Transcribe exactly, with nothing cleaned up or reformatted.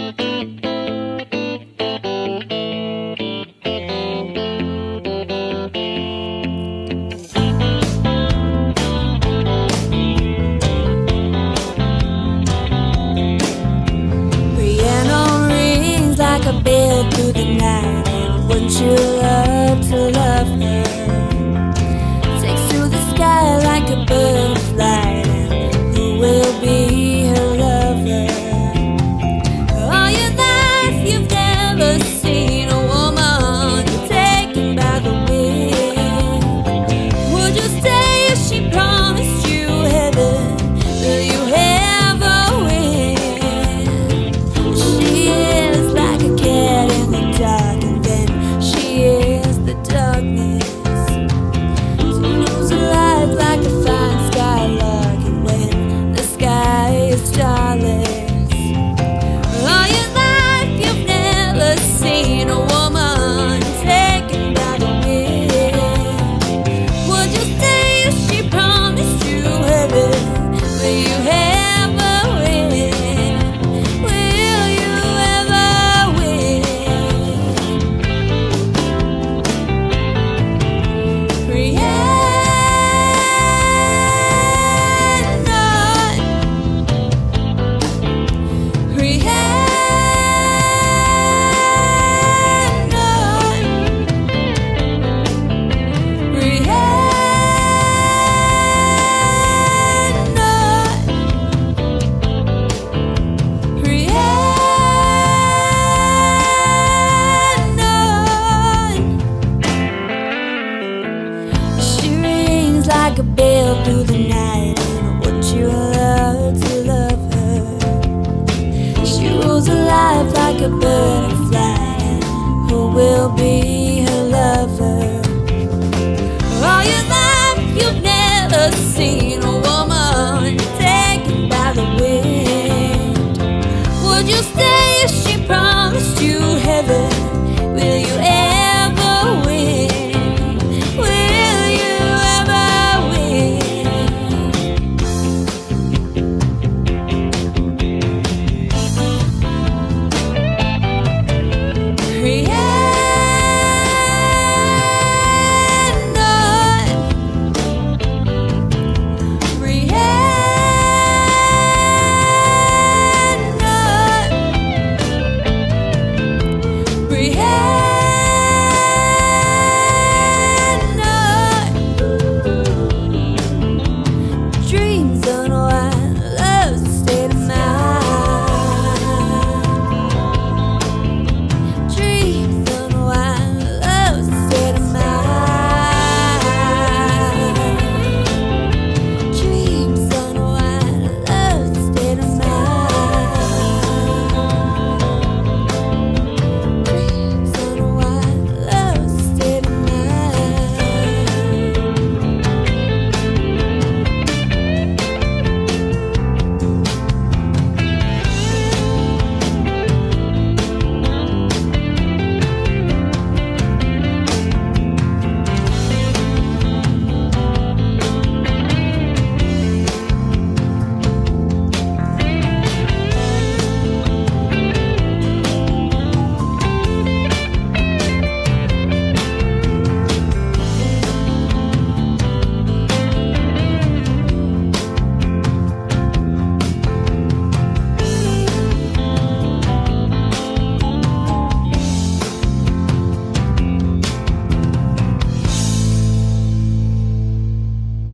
Rhiannon rings like a bell through the night, and wouldn't you love to love her? Takes to the sky like a bird of flight, and who will be her lover? All your life you've never seen a woman taken by the wind. Would you stay if she promised you heaven? Will you ever win? She is like a cat in the dark, and then she is the darkness. To lose a life like a fine skylark, and when the sky is starless. All your life you've never seen a woman taken by the wind. Would you stay if she promised you heaven? Will you ever win? Will you ever win? Rhiannon, Rhiannon, Rhiannon, Rhiannon. She rings like a bell through the night, and would you love to love her? She rules a life like a bird of flight, and who will be